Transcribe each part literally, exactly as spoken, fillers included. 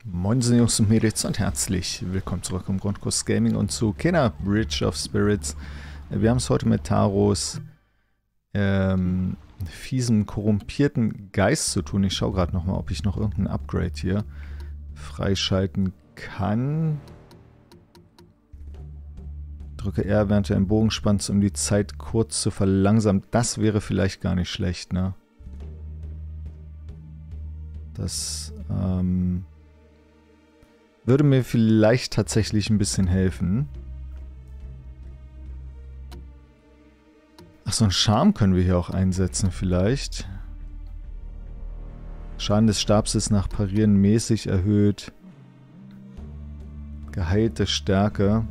Moin Jungs und Mädels und herzlich willkommen zurück im Grundkurs Gaming und zu Kena Bridge of Spirits. Wir haben es heute mit Taros ähm, fiesen, korrumpierten Geist zu tun. Ich schaue gerade nochmal, ob ich noch irgendein Upgrade hier freischalten kann. Drücke R, während du einen Bogen spannst, um die Zeit kurz zu verlangsamen. Das wäre vielleicht gar nicht schlecht, ne? Das, ähm... würde mir vielleicht tatsächlich ein bisschen helfen. Ach, so einen Charme können wir hier auch einsetzen vielleicht. Schaden des Stabs ist nach Parieren mäßig erhöht. Geheilte Stärke.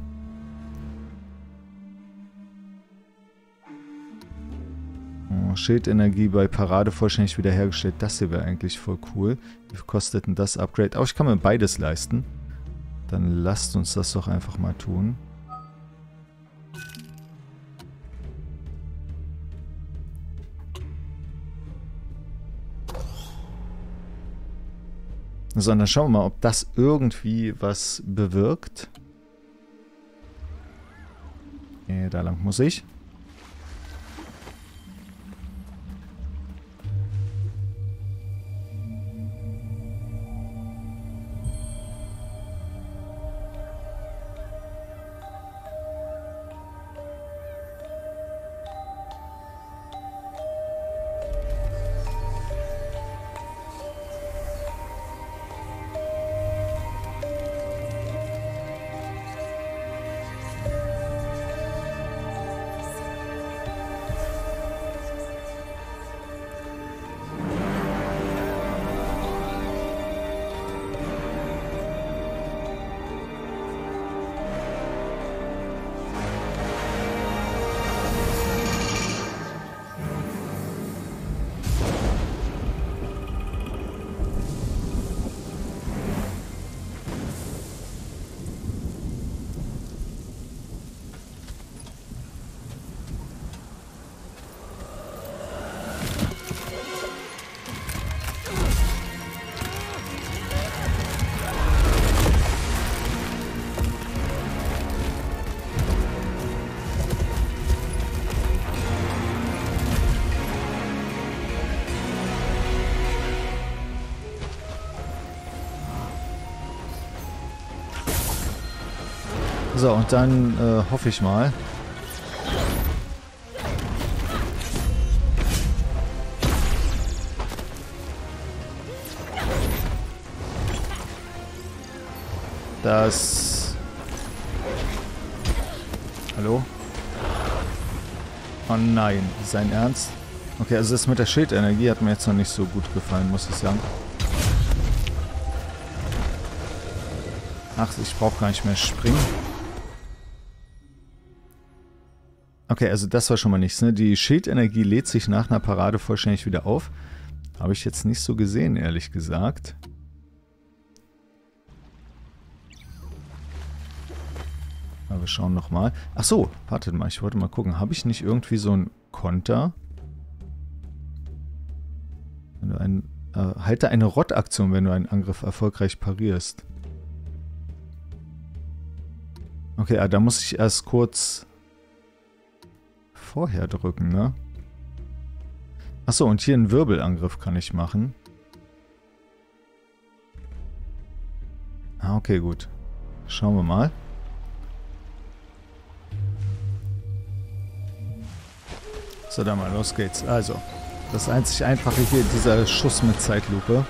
Oh, Schildenergie bei Parade vollständig wiederhergestellt. Das hier wäre eigentlich voll cool. Wie viel kostet denn das Upgrade? Aber ich kann mir beides leisten. Dann lasst uns das doch einfach mal tun. So, und dann schauen wir mal, ob das irgendwie was bewirkt. Ja, da lang muss ich. So, und dann äh, hoffe ich mal. Dass... Hallo? Oh nein, sein Ernst? Okay, also das mit der Schildenergie hat mir jetzt noch nicht so gut gefallen, muss ich sagen. Ach, ich brauche gar nicht mehr springen. Okay, also das war schon mal nichts, ne? Die Schildenergie lädt sich nach einer Parade vollständig wieder auf. Habe ich jetzt nicht so gesehen, ehrlich gesagt. Aber wir schauen nochmal. Ach so, wartet mal, ich wollte mal gucken. Habe ich nicht irgendwie so einen Konter? Wenn du einen, äh, halte eine Rottaktion, wenn du einen Angriff erfolgreich parierst. Okay, ah, da muss ich erst kurz... vorher drücken, ne? Achso, und hier einen Wirbelangriff kann ich machen. Ah, okay, gut. Schauen wir mal. So, dann mal, los geht's. Also, das einzig Einfache hier, dieser Schuss mit Zeitlupe.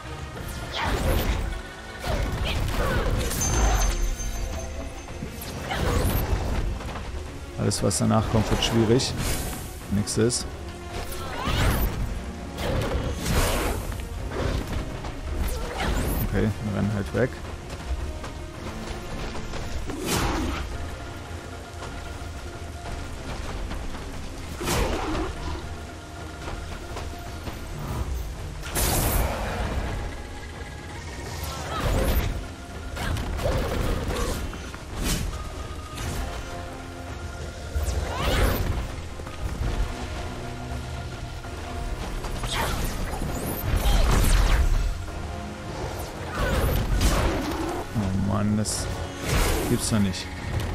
Alles, was danach kommt, wird schwierig. Nächstes. Okay, wir rennen halt weg. Mann, das gibt's doch nicht.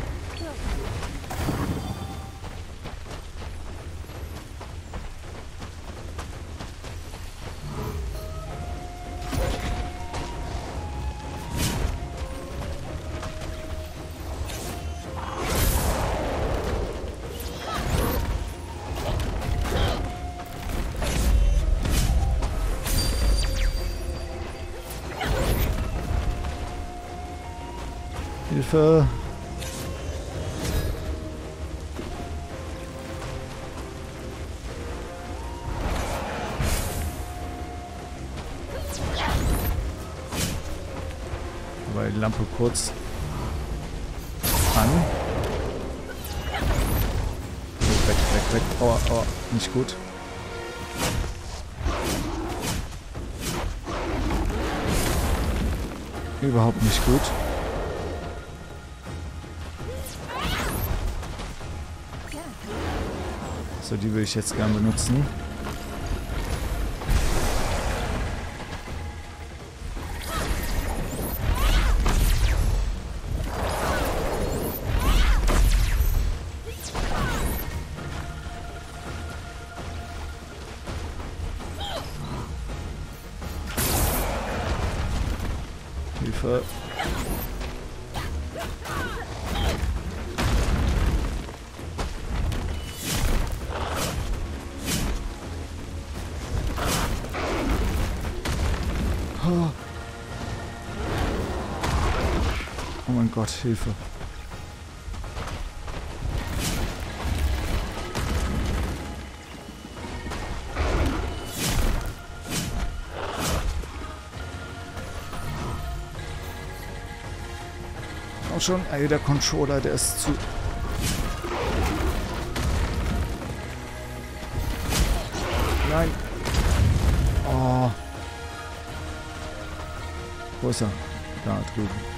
Hilfe! Aber die Lampe kurz an. Weg, weg, weg. Oh, oh, nicht gut. Überhaupt nicht gut. So, die will ich jetzt gern benutzen. Hilfe. Oh mein Gott, Hilfe. Auch schon, ey, der Controller, der ist zu... Nein. Oh. Wo ist er? Da drüben.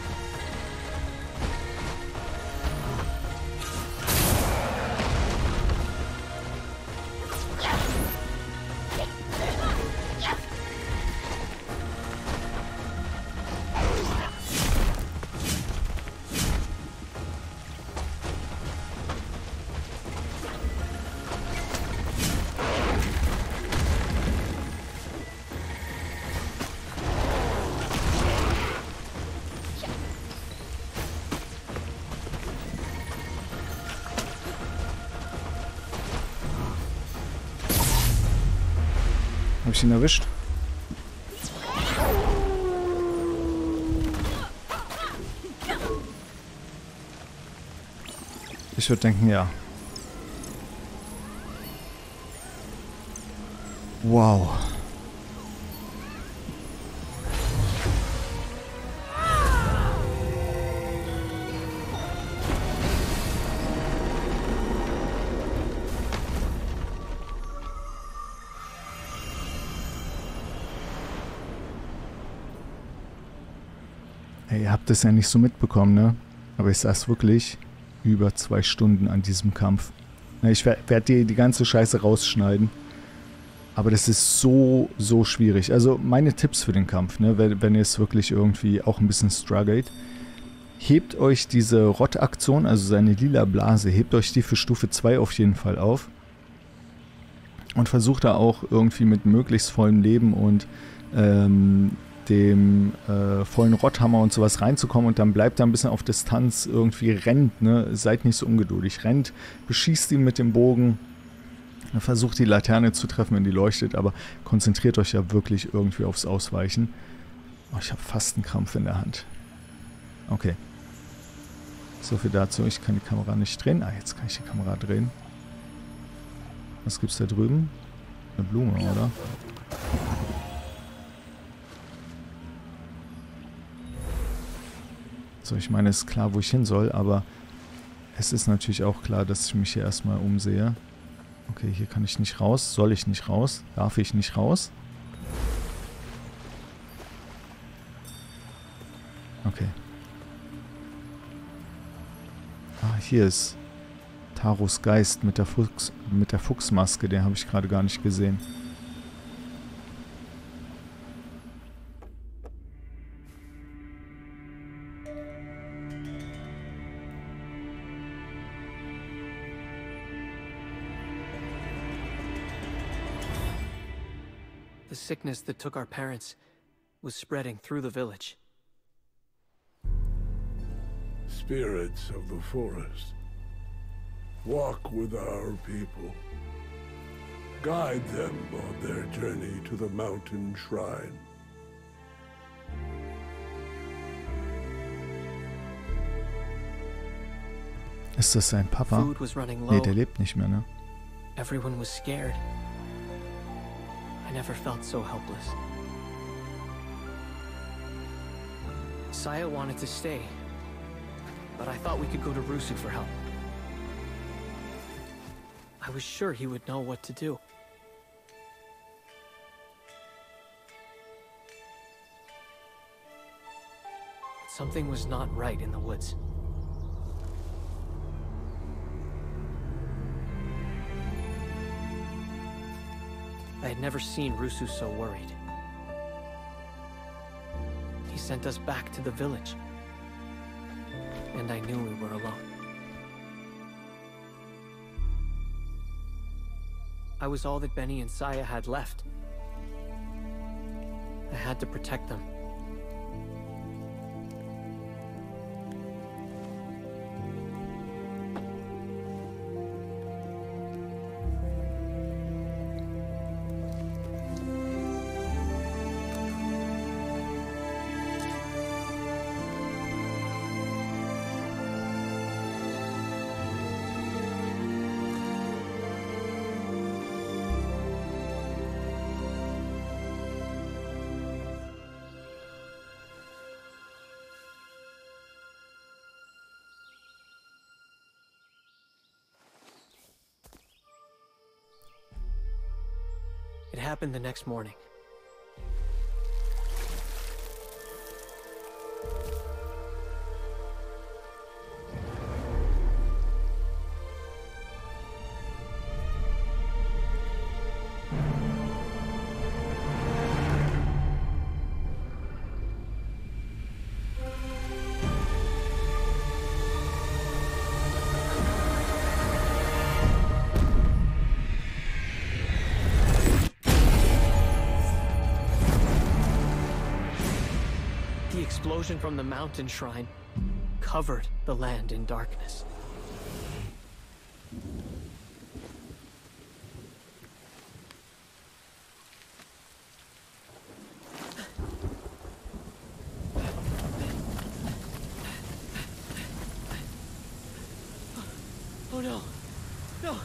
Habe ich ihn erwischt? Ich würde denken, ja. Wow. Hey, ihr habt das ja nicht so mitbekommen, ne? Aber ich saß wirklich über zwei Stunden an diesem Kampf. Ich werde dir die ganze Scheiße rausschneiden. Aber das ist so, so schwierig. Also meine Tipps für den Kampf, ne? Wenn, wenn ihr es wirklich irgendwie auch ein bisschen struggelt. Hebt euch diese Rott-Aktion, also seine lila Blase, hebt euch die für Stufe zwei auf jeden Fall auf. Und versucht da auch irgendwie mit möglichst vollem Leben und ähm, dem äh, vollen Rotthammer und sowas reinzukommen und dann bleibt er ein bisschen auf Distanz, irgendwie rennt, ne? Seid nicht so ungeduldig, rennt, beschießt ihn mit dem Bogen, versucht die Laterne zu treffen, wenn die leuchtet, aber konzentriert euch ja wirklich irgendwie aufs Ausweichen. Oh, ich habe fast einen Krampf in der Hand. Okay. So viel dazu, ich kann die Kamera nicht drehen. Ah, jetzt kann ich die Kamera drehen. Was gibt's da drüben? Eine Blume, oder? So, ich meine, es ist klar, wo ich hin soll, aber es ist natürlich auch klar, dass ich mich hier erstmal umsehe. Okay, hier kann ich nicht raus. Soll ich nicht raus? Darf ich nicht raus? Okay. Ah, hier ist Taros Geist mit der Fuchs, mit der Fuchsmaske. Den habe ich gerade gar nicht gesehen. The sickness that took our parents was spreading through the village. Spirits of the forest, walk with our people. Guide them on their journey to the mountain shrine. Ist das sein Papa? Food was running low. Nee, der lebt nicht mehr, ne? Everyone was scared. I never felt so helpless. Saya wanted to stay, but I thought we could go to Rusu for help. I was sure he would know what to do. But something was not right in the woods. I had never seen Rusu so worried. He sent us back to the village, and I knew we were alone. I was all that Benny and Saya had left. I had to protect them. It happened the next morning. The explosion from the mountain shrine covered the land in darkness. Oh no! No!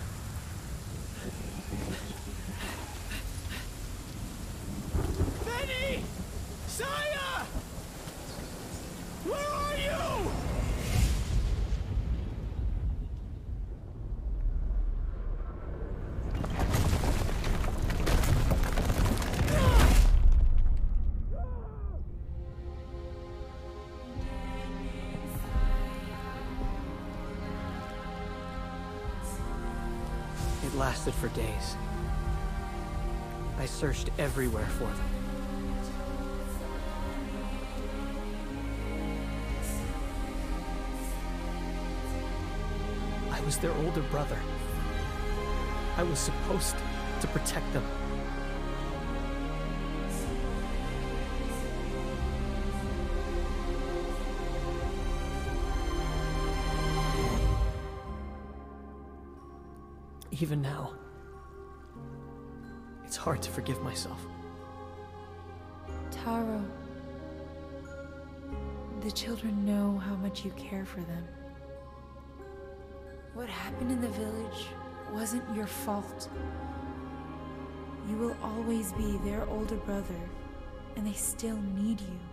Benny! Saya! Where are you? It lasted for days. I searched everywhere for them. I was their older brother. I was supposed to protect them. Even now, it's hard to forgive myself. Taro, the children know how much you care for them. What happened in the village wasn't your fault. You will always be their older brother, and they still need you.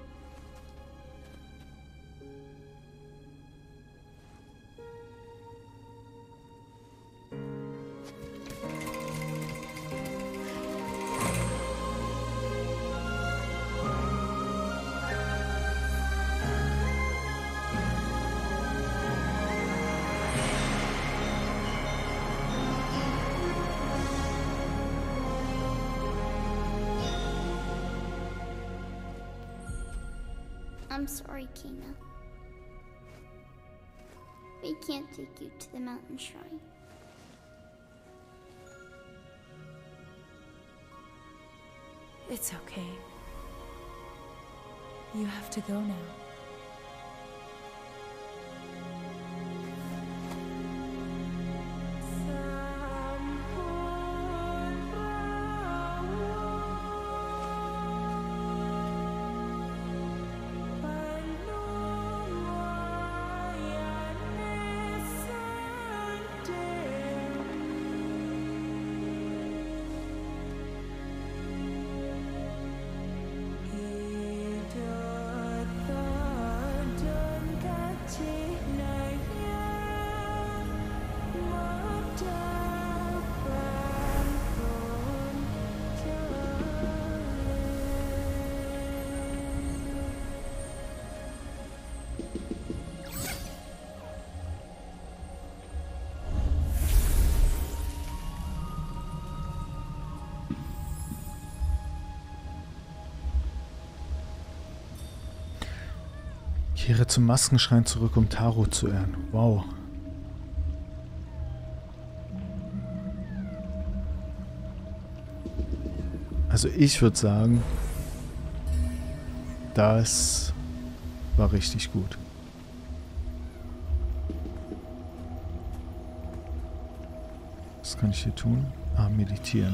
I'm sorry, Kina. We can't take you to the mountain shrine. It's okay. You have to go now. Kehre zum Maskenschrein zurück, um Taro zu ehren. Wow. Also ich würde sagen, das war richtig gut. Was kann ich hier tun? Ah, meditieren.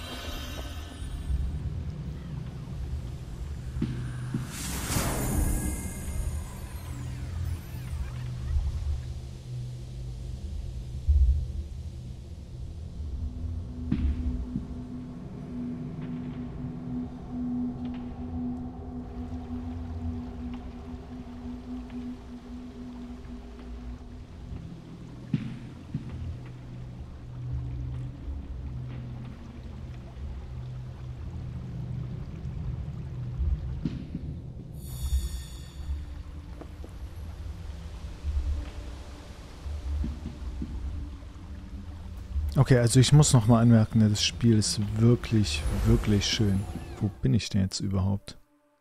Okay, also ich muss nochmal anmerken, das Spiel ist wirklich, wirklich schön. Wo bin ich denn jetzt überhaupt?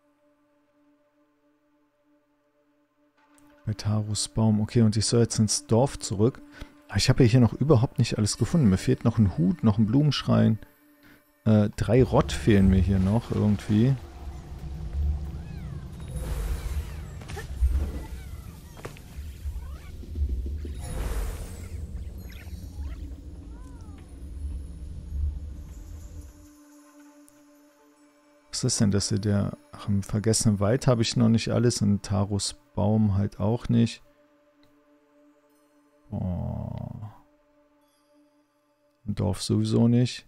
Bei Taros Baum. Okay, und ich soll jetzt ins Dorf zurück. Aber ich habe ja hier noch überhaupt nicht alles gefunden. Mir fehlt noch ein Hut, noch ein Blumenschrein. Äh, drei Rott fehlen mir hier noch irgendwie. Was ist denn das hier? Der, ach, im vergessenen Wald habe ich noch nicht alles und Taros Baum halt auch nicht. Oh. Im Dorf sowieso nicht.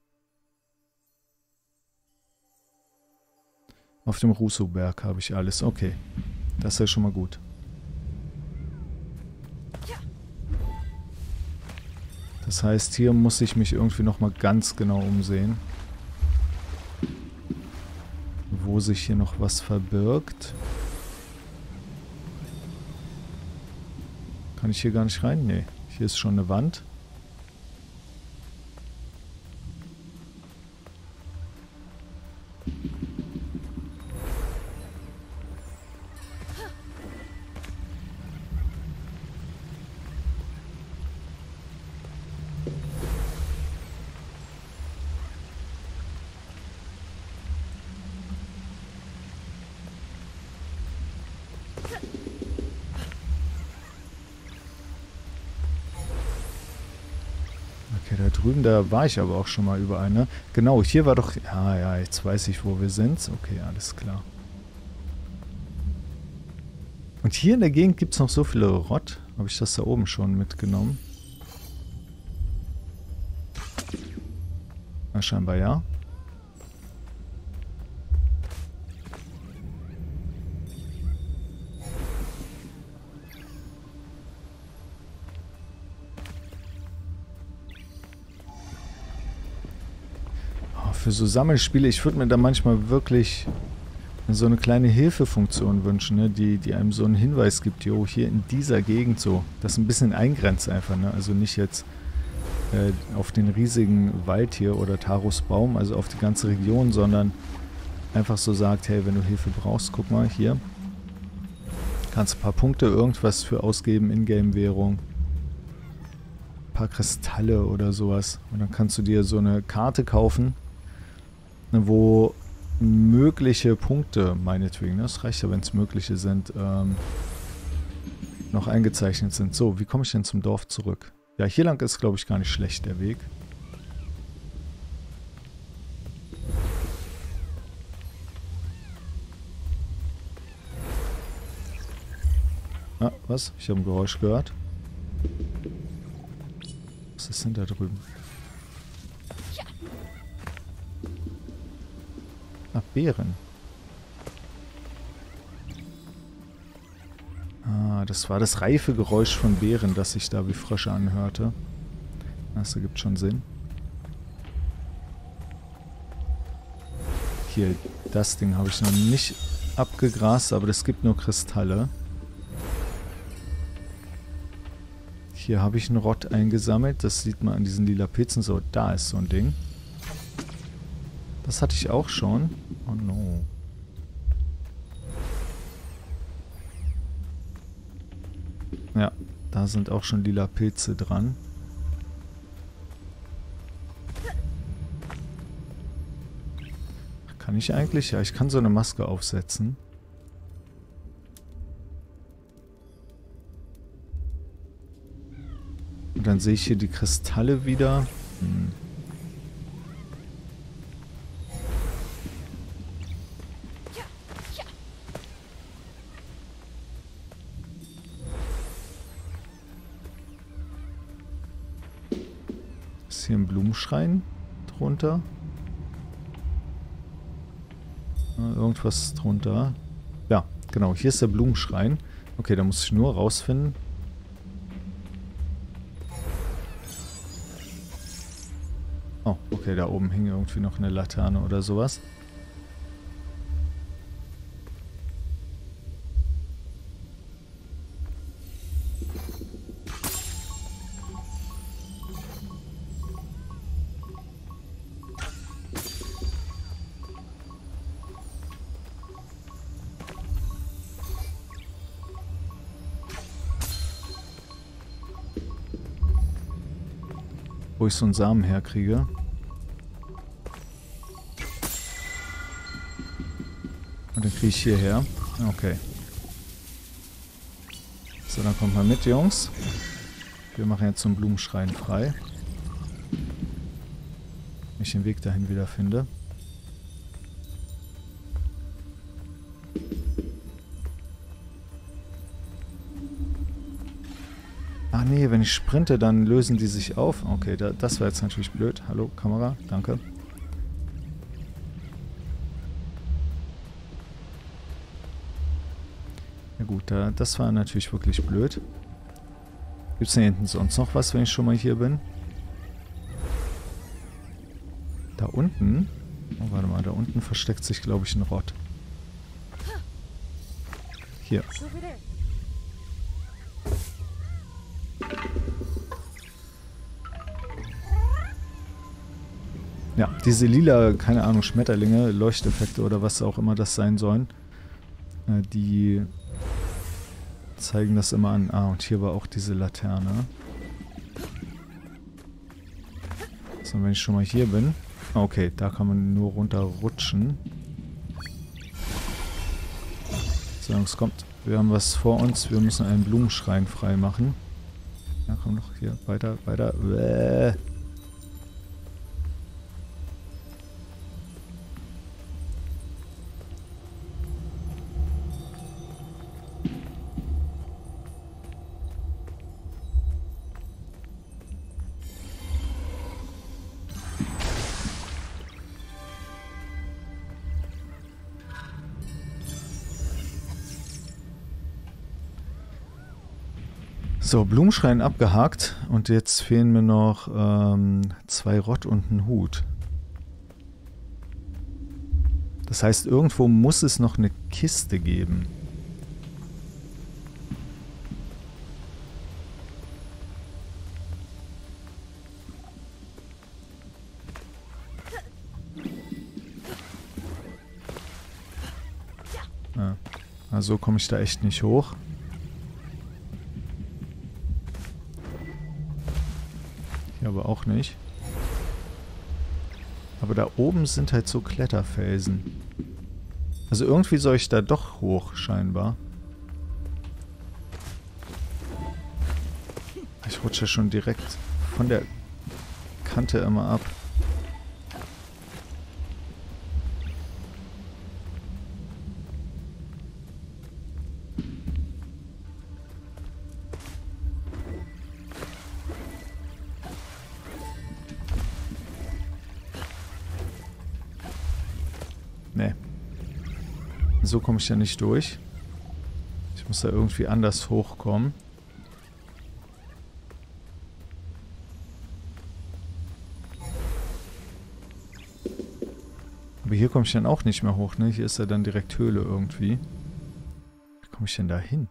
Auf dem Russo-Berg habe ich alles. Okay, das ist ja schon mal gut. Das heißt, hier muss ich mich irgendwie noch mal ganz genau umsehen, wo sich hier noch was verbirgt. Kann ich hier gar nicht rein? Nee, hier ist schon eine Wand. Da drüben, da war ich aber auch schon mal überall, ne? Genau, hier war doch... Ja, ja, jetzt weiß ich, wo wir sind. Okay, alles klar. Und hier in der Gegend gibt es noch so viele Rott. Habe ich das da oben schon mitgenommen? Na, scheinbar ja. Für so Sammelspiele, ich würde mir da manchmal wirklich so eine kleine Hilfefunktion wünschen, ne? die, die einem so einen Hinweis gibt, jo, hier in dieser Gegend so, das ein bisschen eingrenzt einfach, ne? Also nicht jetzt äh, auf den riesigen Wald hier oder Taros Baum, also auf die ganze Region, sondern einfach so sagt, hey, wenn du Hilfe brauchst, guck mal, hier, kannst ein paar Punkte, irgendwas für ausgeben, Ingame-Währung, ein paar Kristalle oder sowas und dann kannst du dir so eine Karte kaufen, wo mögliche Punkte, meinetwegen, das reicht ja, wenn es mögliche sind, ähm, noch eingezeichnet sind. So, wie komme ich denn zum Dorf zurück? Ja, hier lang ist, glaube ich, gar nicht schlecht der Weg. Ah, was? Ich habe ein Geräusch gehört. Was ist denn da drüben? Ah, Beeren. Ah, das war das reife Geräusch von Beeren, das sich da wie Frösche anhörte. Das ergibt schon Sinn. Hier, das Ding habe ich noch nicht abgegrast, aber das gibt nur Kristalle. Hier habe ich einen Rott eingesammelt. Das sieht man an diesen lila Pilzen. So, da ist so ein Ding. Das hatte ich auch schon. Oh no. Ja, da sind auch schon lila Pilze dran. Kann ich eigentlich? Ja, ich kann so eine Maske aufsetzen. Und dann sehe ich hier die Kristalle wieder. Hm. Ist hier ein Blumenschrein drunter? Ah, irgendwas drunter. Ja, genau. Hier ist der Blumenschrein. Okay, da muss ich nur rausfinden. Oh, okay, da oben hing irgendwie noch eine Laterne oder sowas. Wo ich so einen Samen herkriege. Und den kriege ich hierher. Okay. So, dann kommt mal mit, Jungs. Wir machen jetzt so einen Blumenschrein frei. Wenn ich den Weg dahin wieder finde. Ah nee, wenn ich sprinte, dann lösen die sich auf. Okay, da, das war jetzt natürlich blöd. Hallo, Kamera, danke. Ja gut, da, das war natürlich wirklich blöd. Gibt es da hinten sonst noch was, wenn ich schon mal hier bin? Da unten? Oh, warte mal, da unten versteckt sich, glaube ich, ein Rott. Hier. Ja, diese lila, keine Ahnung, Schmetterlinge, Leuchteffekte oder was auch immer das sein sollen, äh, die zeigen das immer an. Ah, und hier war auch diese Laterne. So, wenn ich schon mal hier bin. Okay, da kann man nur runterrutschen. So, es kommt. Wir haben was vor uns. Wir müssen einen Blumenschrein freimachen. Ja, komm noch hier. Weiter, weiter. Bäh. So, Blumenschrein abgehakt und jetzt fehlen mir noch ähm, zwei Rott und ein Hut. Das heißt, irgendwo muss es noch eine Kiste geben. Ja, also komme ich da echt nicht hoch. Hier aber auch nicht. Aber da oben sind halt so Kletterfelsen. Also irgendwie soll ich da doch hoch, scheinbar. Ich rutsche schon direkt von der Kante immer ab. Nee. So komme ich ja nicht durch. Ich muss da irgendwie anders hochkommen. Aber hier komme ich dann auch nicht mehr hoch, ne? Hier ist ja dann direkt Höhle irgendwie. Wie komme ich denn da hin?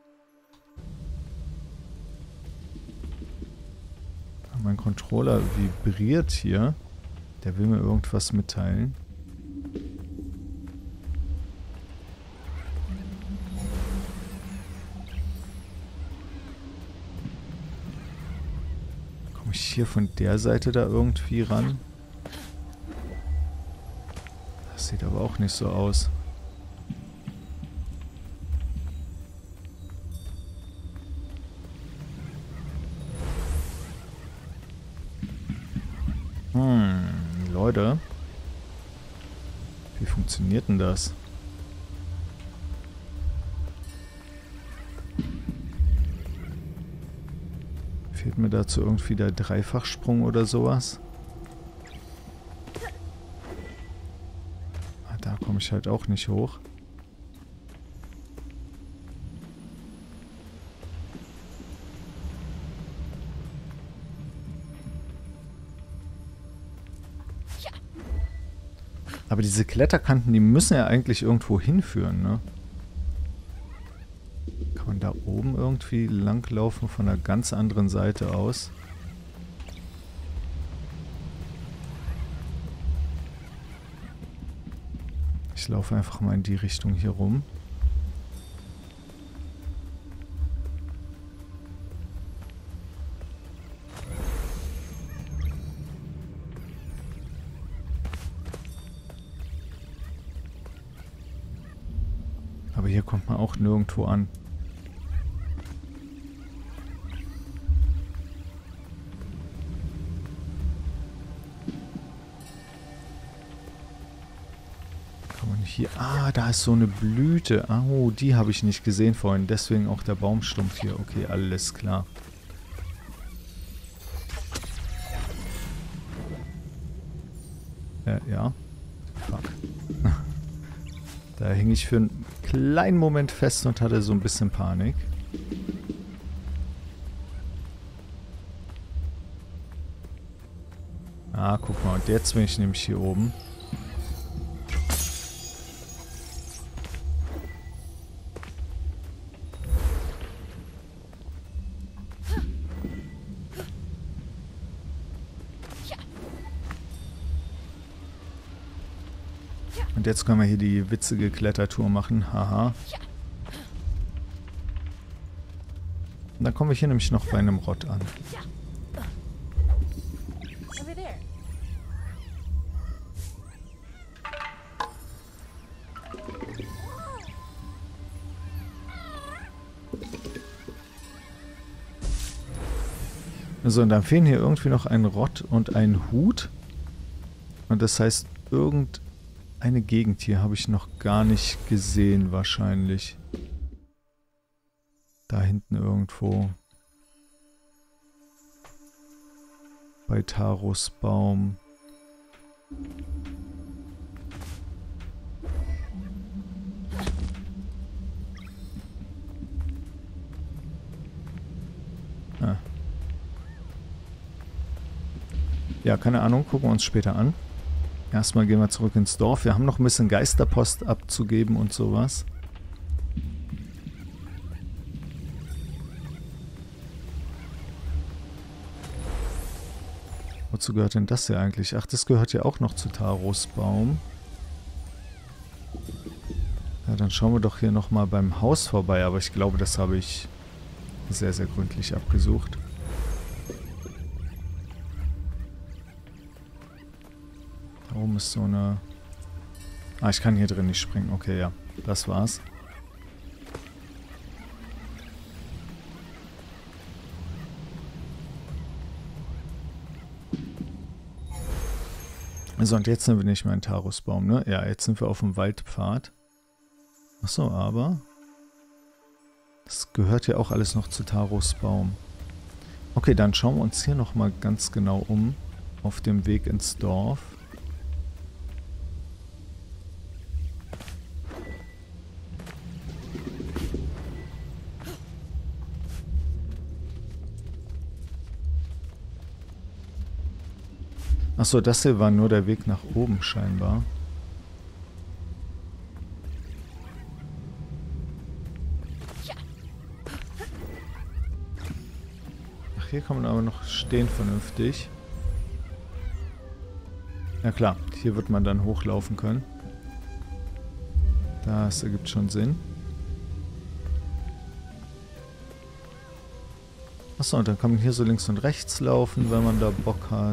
Mein Controller vibriert hier. Der will mir irgendwas mitteilen. Komme ich hier von der Seite da irgendwie ran? Das sieht aber auch nicht so aus. Hm, Leute. Wie funktioniert denn das? Fehlt mir dazu irgendwie der Dreifachsprung oder sowas? Ah, da komme ich halt auch nicht hoch. Aber diese Kletterkanten, die müssen ja eigentlich irgendwo hinführen, ne? Kann man da oben irgendwie langlaufen von einer ganz anderen Seite aus? Ich laufe einfach mal in die Richtung hier rum. Aber hier kommt man auch nirgendwo an. Kann man hier... Ah, da ist so eine Blüte. Oh, die habe ich nicht gesehen vorhin. Deswegen auch der Baumstumpf hier. Okay, alles klar. Äh, ja. Fuck. Da hing ich für einen kleinen Moment fest und hatte so ein bisschen Panik. Ah, guck mal. Und jetzt bin ich nämlich hier oben. Und jetzt können wir hier die witzige Klettertour machen. Haha. Und dann kommen wir hier nämlich noch bei einem Rott an. So, und dann fehlen hier irgendwie noch ein Rott und ein Hut. Und das heißt, irgend... Eine Gegend hier habe ich noch gar nicht gesehen, wahrscheinlich. Da hinten irgendwo. Bei Taros Baum. Ah. Ja, keine Ahnung, gucken wir uns später an. Erstmal gehen wir zurück ins Dorf. Wir haben noch ein bisschen Geisterpost abzugeben und sowas. Wozu gehört denn das hier eigentlich? Ach, das gehört ja auch noch zu Taros Baum. Ja, dann schauen wir doch hier nochmal beim Haus vorbei. Aber ich glaube, das habe ich sehr, sehr gründlich abgesucht. oben ist so eine... Ah, ich kann hier drin nicht springen. Okay, ja. Das war's. So, und jetzt sind wir nicht mehr in Tarusbaum, ne? Ja, jetzt sind wir auf dem Waldpfad. Achso, aber... Das gehört ja auch alles noch zu Tarusbaum. Okay, dann schauen wir uns hier nochmal ganz genau um. Auf dem Weg ins Dorf. Achso, das hier war nur der Weg nach oben scheinbar. Ach, hier kann man aber noch stehen vernünftig. Ja klar, hier wird man dann hochlaufen können. Das ergibt schon Sinn. Achso, und dann kann man hier so links und rechts laufen, wenn man da Bock hat.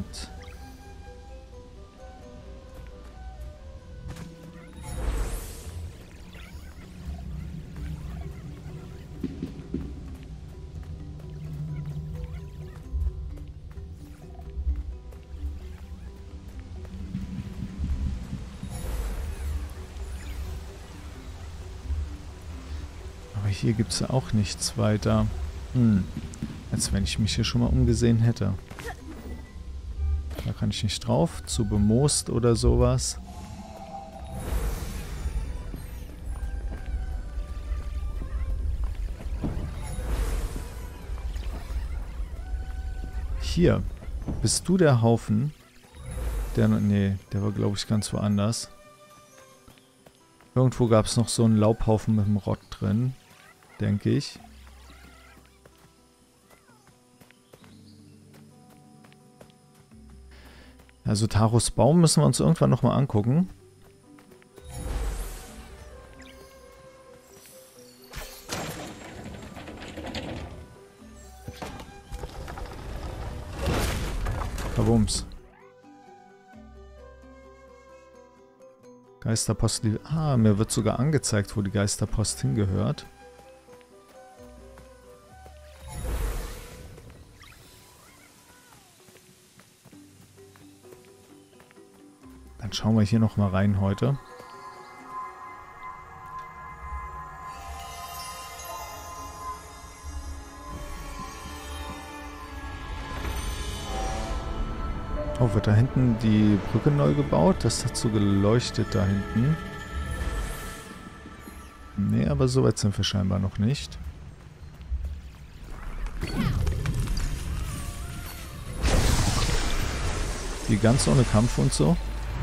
Aber hier gibt es ja auch nichts weiter. Hm. Als wenn ich mich hier schon mal umgesehen hätte. Da kann ich nicht drauf. Zu bemoost oder sowas. Hier. Bist du der Haufen? Der, nee, der war glaube ich ganz woanders. Irgendwo gab es noch so einen Laubhaufen mit dem Rott drin. Denke ich. Also Tarusbaum müssen wir uns irgendwann nochmal angucken. Kabums. Geisterpost. Ah, mir wird sogar angezeigt, wo die Geisterpost hingehört. Dann schauen wir hier noch mal rein heute. Oh, wird da hinten die Brücke neu gebaut? Das hat so geleuchtet da hinten. Nee, aber so weit sind wir scheinbar noch nicht. Die ganz ohne Kampf und so.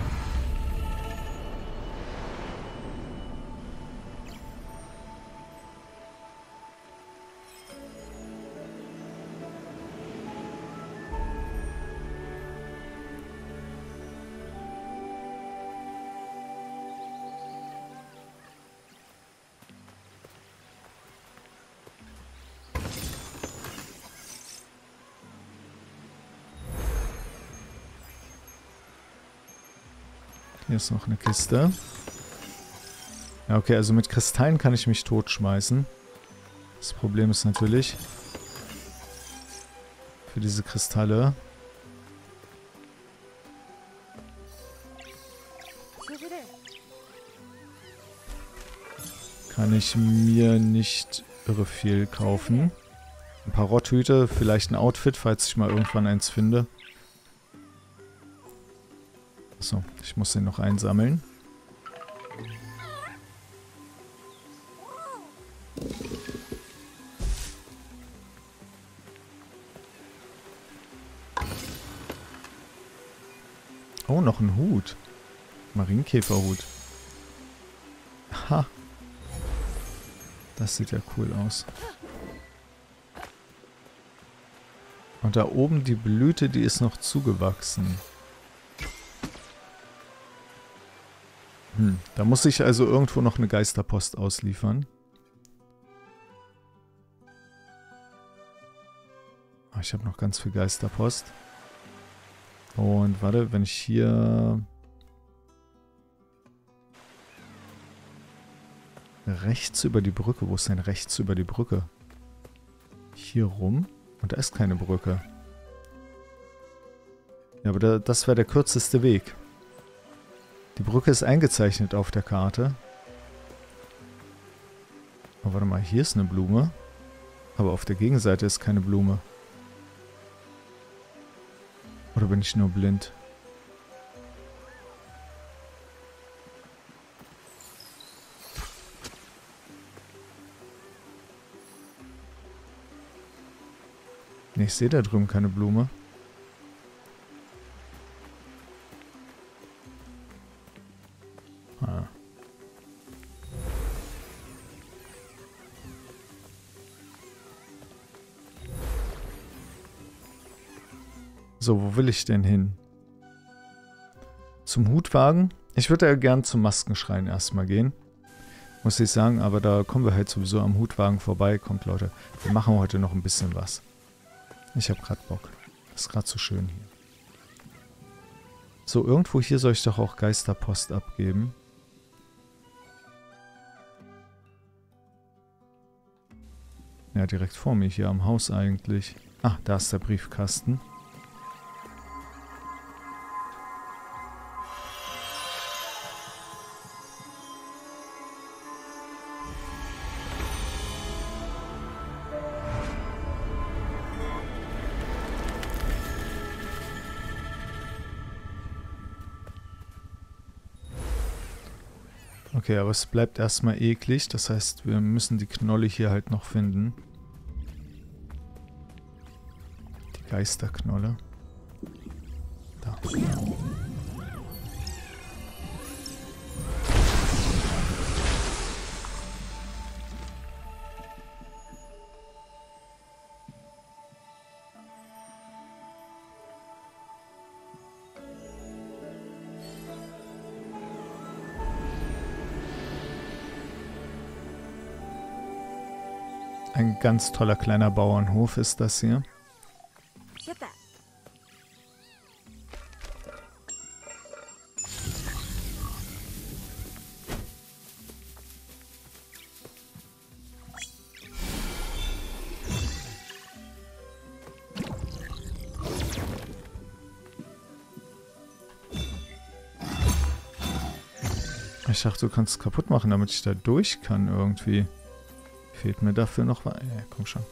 Hier ist noch eine Kiste. Ja, okay, also mit Kristallen kann ich mich totschmeißen. Das Problem ist natürlich, für diese Kristalle kann ich mir nicht irre viel kaufen. Ein paar Rotthüte, vielleicht ein Outfit, falls ich mal irgendwann eins finde. So, ich muss den noch einsammeln. Oh, noch ein Hut. Marienkäferhut. Ha. Das sieht ja cool aus. Und da oben die Blüte, die ist noch zugewachsen. Hm, da muss ich also irgendwo noch eine Geisterpost ausliefern. Oh, ich habe noch ganz viel Geisterpost. Und warte, wenn ich hier Rechts über die Brücke. Wo ist denn rechts über die Brücke? Hier rum? Und da ist keine Brücke. Ja, aber da, das wäre der kürzeste Weg. Die Brücke ist eingezeichnet auf der Karte. Oh, warte mal, hier ist eine Blume. Aber auf der Gegenseite ist keine Blume. Oder bin ich nur blind? Nee, ich sehe da drüben keine Blume. Ah. So, wo will ich denn hin? Zum Hutwagen? Ich würde ja gern zum Maskenschrein erstmal gehen. Muss ich sagen, aber da kommen wir halt sowieso am Hutwagen vorbei. Kommt, Leute, wir machen heute noch ein bisschen was. Ich habe gerade Bock. Das ist gerade so schön hier. So, irgendwo hier soll ich doch auch Geisterpost abgeben. Ja, direkt vor mir hier am Haus eigentlich. Ah, da ist der Briefkasten. Okay, aber es bleibt erstmal eklig. Das heißt, wir müssen die Knolle hier halt noch finden. Die Geisterknolle. Da. Ein ganz toller kleiner Bauernhof ist das hier. Ich dachte, du kannst es kaputt machen, damit ich da durch kann irgendwie. Fehlt mir dafür noch was? Ja, komm schon.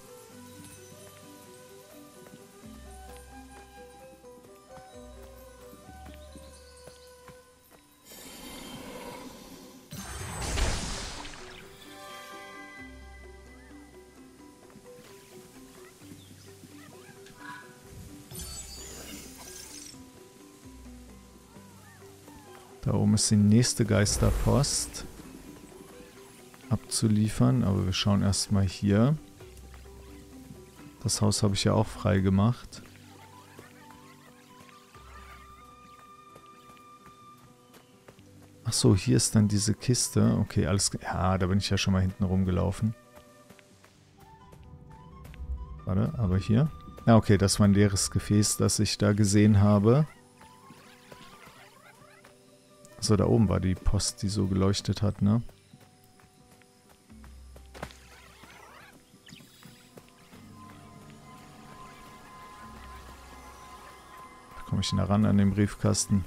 Da oben ist die nächste Geisterpost abzuliefern, aber wir schauen erstmal hier. Das Haus habe ich ja auch frei gemacht. Ach so, hier ist dann diese Kiste. Okay, alles... Ja, da bin ich ja schon mal hinten rumgelaufen. Warte, aber hier? Ja, okay, das war ein leeres Gefäß, das ich da gesehen habe. So, da oben war die Post, die so geleuchtet hat, ne? Da komme ich nah ran an den Briefkasten.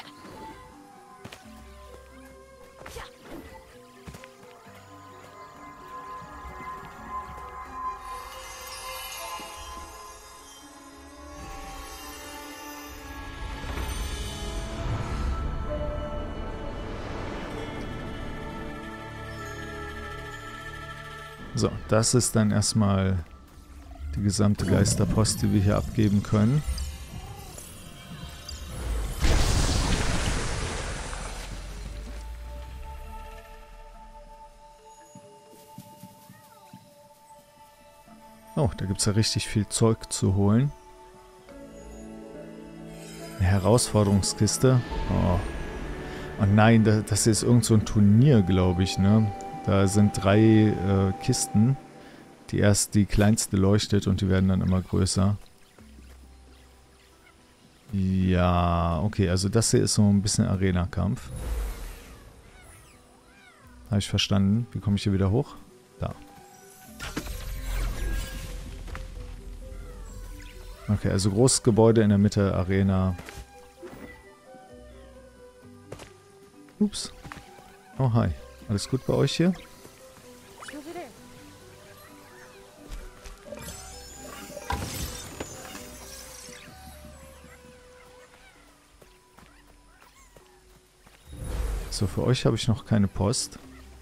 So, das ist dann erstmal die gesamte Geisterpost, die wir hier abgeben können. Oh, da gibt es ja richtig viel Zeug zu holen. Eine Herausforderungskiste. Oh, oh nein, das, das ist irgend so ein Turnier, glaube ich, ne? Da sind drei äh, Kisten, die erst die kleinste leuchtet und die werden dann immer größer. Ja, okay, also das hier ist so ein bisschen Arena-Kampf. Habe ich verstanden. Wie komme ich hier wieder hoch? Da. Okay, also großes Gebäude in der Mitte, Arena. Ups. Oh, hi. Alles gut bei euch hier? So, für euch habe ich noch keine Post.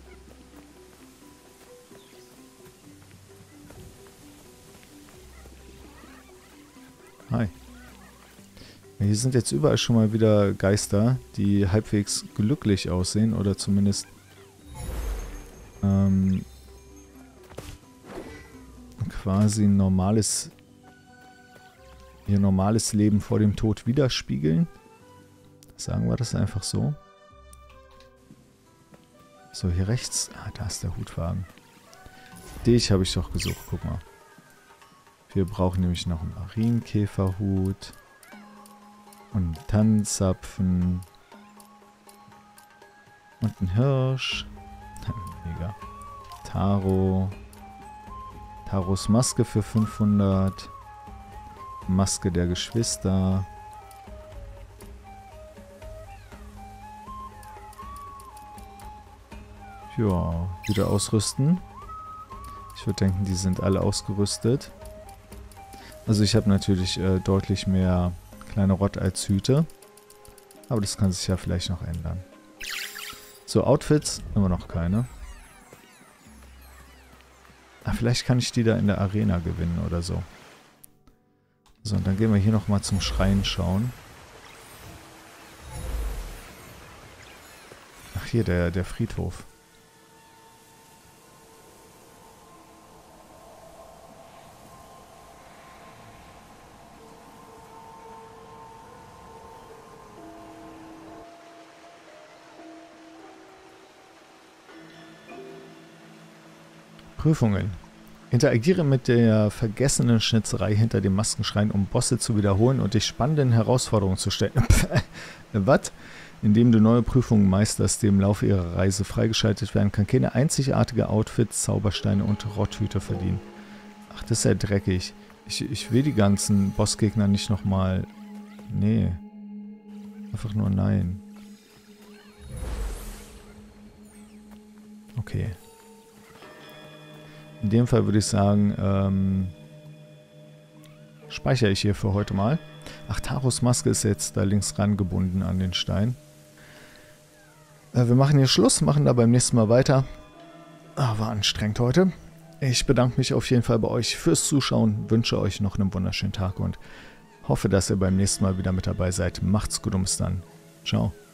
Hi. Ja, hier sind jetzt überall schon mal wieder Geister, die halbwegs glücklich aussehen oder zumindest ähm, quasi ein normales, ihr normales Leben vor dem Tod widerspiegeln. Sagen wir das einfach so. So, hier rechts. Ah, da ist der Hutwagen. Dich habe ich doch gesucht, guck mal. Wir brauchen nämlich noch einen Marienkäferhut. Und einen Tannenzapfen. Und einen Hirsch. Mega. Taro. Taros Maske für fünfhundert. Maske der Geschwister. Ja, wieder ausrüsten. Ich würde denken, die sind alle ausgerüstet. Also ich habe natürlich äh, deutlich mehr kleine Rott als Hüte. Aber das kann sich ja vielleicht noch ändern. So, Outfits, immer noch keine. Ah, vielleicht kann ich die da in der Arena gewinnen oder so. So, und dann gehen wir hier nochmal zum Schrein schauen. Ach, hier, der, der Friedhof. Prüfungen. Interagiere mit der vergessenen Schnitzerei hinter dem Maskenschrein, um Bosse zu wiederholen und dich spannenden Herausforderungen zu stellen. Was? Indem du neue Prüfungen meisterst, die im Laufe ihrer Reise freigeschaltet werden, kann keine einzigartige Outfits, Zaubersteine und Rotthüter verdienen. Ach, das ist ja dreckig. Ich, ich will die ganzen Bossgegner nicht nochmal... Nee. Einfach nur nein. Okay. In dem Fall würde ich sagen, ähm, speichere ich hier für heute mal. Ach, Taros Maske ist jetzt da links rangebunden an den Stein. Äh, wir machen hier Schluss, machen da beim nächsten Mal weiter. Ah, war anstrengend heute. Ich bedanke mich auf jeden Fall bei euch fürs Zuschauen, wünsche euch noch einen wunderschönen Tag und hoffe, dass ihr beim nächsten Mal wieder mit dabei seid. Macht's gut und bis dann. Ciao.